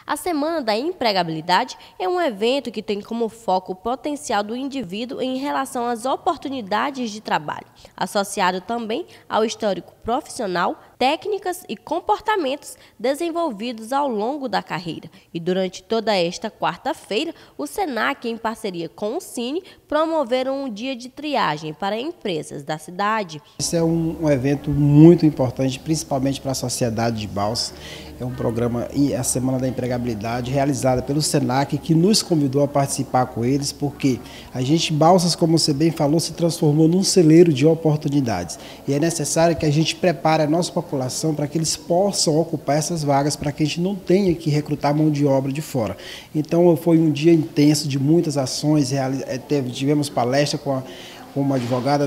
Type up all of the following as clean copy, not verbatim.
A Semana da Empregabilidade é um evento que tem como foco o potencial do indivíduo em relação às oportunidades de trabalho, associado também ao histórico profissional, técnicas e comportamentos desenvolvidos ao longo da carreira. E durante toda esta quarta-feira, o SENAC, em parceria com o Cine, promoveram um dia de triagem para empresas da cidade. Esse é um evento muito importante, principalmente para a sociedade de Balsas. É um programa, a Semana da Empregabilidade, realizada pelo SENAC, que nos convidou a participar com eles, porque a gente, Balsas, como você bem falou, se transformou num celeiro de oportunidades. E é necessário que a gente prepare a nossa população para que eles possam ocupar essas vagas, para que a gente não tenha que recrutar mão de obra de fora. Então, foi um dia intenso de muitas ações, tivemos palestra com uma advogada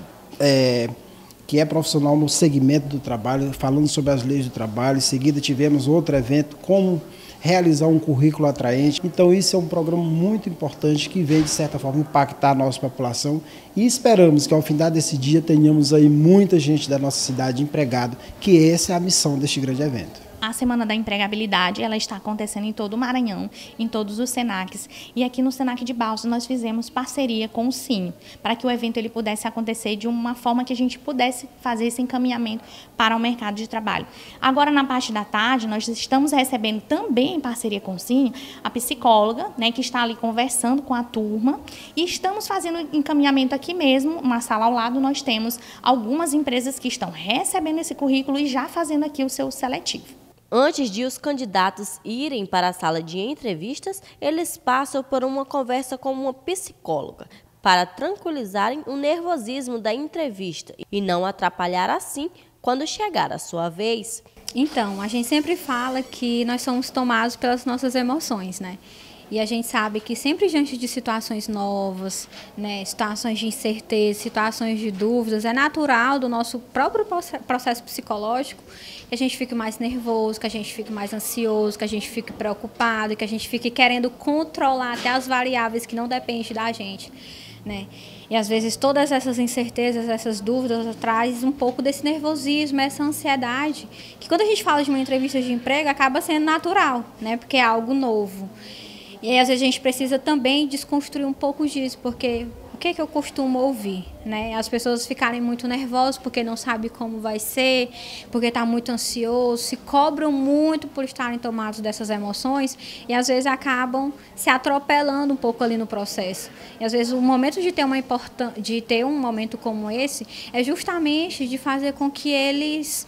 que é profissional no segmento do trabalho, falando sobre as leis do trabalho. Em seguida tivemos outro evento, como realizar um currículo atraente. Então isso é um programa muito importante que vem, de certa forma, impactar a nossa população e esperamos que ao final desse dia tenhamos aí muita gente da nossa cidade empregada, que essa é a missão deste grande evento. A Semana da Empregabilidade, ela está acontecendo em todo o Maranhão, em todos os SENACs. E aqui no SENAC de Balsas nós fizemos parceria com o Cine, para que o evento ele pudesse acontecer de uma forma que a gente pudesse fazer esse encaminhamento para o mercado de trabalho. Agora, na parte da tarde, nós estamos recebendo também, em parceria com o Cine, a psicóloga, né, que está ali conversando com a turma. E estamos fazendo encaminhamento aqui mesmo, uma sala ao lado, nós temos algumas empresas que estão recebendo esse currículo e já fazendo aqui o seu seletivo. Antes de os candidatos irem para a sala de entrevistas, eles passam por uma conversa com uma psicóloga para tranquilizarem o nervosismo da entrevista e não atrapalhar assim quando chegar a sua vez. Então, a gente sempre fala que nós somos tomados pelas nossas emoções, né? E a gente sabe que sempre diante de situações novas, né, situações de incerteza, situações de dúvidas, é natural do nosso próprio processo psicológico que a gente fique mais nervoso, que a gente fique mais ansioso, que a gente fique preocupado, que a gente fique querendo controlar até as variáveis que não dependem da gente, né? E às vezes todas essas incertezas, essas dúvidas trazem um pouco desse nervosismo, essa ansiedade, que quando a gente fala de uma entrevista de emprego acaba sendo natural, né, porque é algo novo. E aí, às vezes, a gente precisa também desconstruir um pouco disso, porque o que eu costumo ouvir, né? As pessoas ficarem muito nervosas porque não sabem como vai ser, porque está muito ansioso, se cobram muito por estarem tomados dessas emoções e, às vezes, acabam se atropelando um pouco ali no processo. E, às vezes, o momento de ter um momento como esse é justamente de fazer com que eles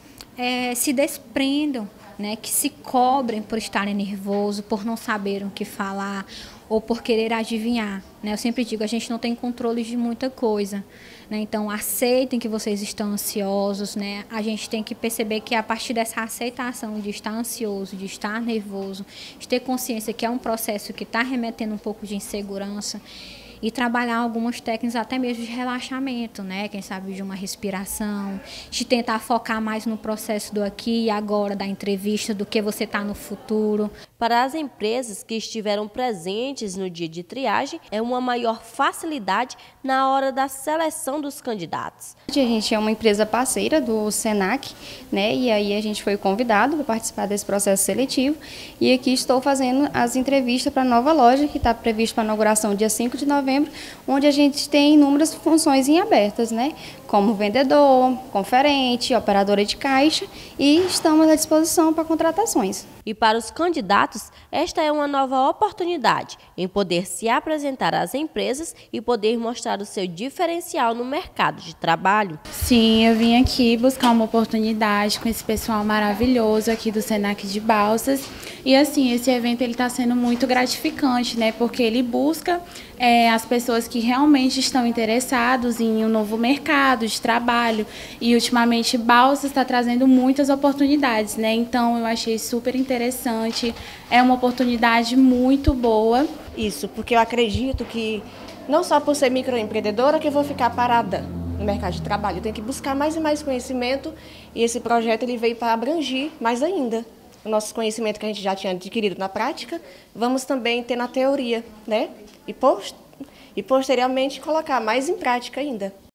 se desprendam, né, que se cobrem por estarem nervosos, por não saberem o que falar ou por querer adivinhar, né? Eu sempre digo, a gente não tem controle de muita coisa, né? Então aceitem que vocês estão ansiosos, né? A gente tem que perceber que a partir dessa aceitação de estar ansioso, de estar nervoso, de ter consciência que é um processo que está remetendo um pouco de insegurança, e trabalhar algumas técnicas até mesmo de relaxamento, né? Quem sabe de uma respiração, de tentar focar mais no processo do aqui e agora da entrevista do que você está no futuro. Para as empresas que estiveram presentes no dia de triagem, é uma maior facilidade na hora da seleção dos candidatos. A gente é uma empresa parceira do SENAC, né? E aí a gente foi convidado para participar desse processo seletivo e aqui estou fazendo as entrevistas para a nova loja que está prevista para a inauguração dia 5 de novembro, onde a gente tem inúmeras funções em abertas, né? Como vendedor, conferente, operadora de caixa e estamos à disposição para contratações. E para os candidatos, esta é uma nova oportunidade em poder se apresentar às empresas e poder mostrar o seu diferencial no mercado de trabalho. Sim, eu vim aqui buscar uma oportunidade com esse pessoal maravilhoso aqui do SENAC de Balsas. E assim, esse evento está sendo muito gratificante, né? Porque ele busca as pessoas que realmente estão interessados em um novo mercado de trabalho. E ultimamente Balsas está trazendo muitas oportunidades, né? Então eu achei super interessante, é uma oportunidade muito boa. Isso, porque eu acredito que não só por ser microempreendedora que eu vou ficar parada no mercado de trabalho, eu tenho que buscar mais e mais conhecimento e esse projeto ele veio para abranger mais ainda o nosso conhecimento que a gente já tinha adquirido na prática, vamos também ter na teoria, né? E posteriormente colocar mais em prática ainda.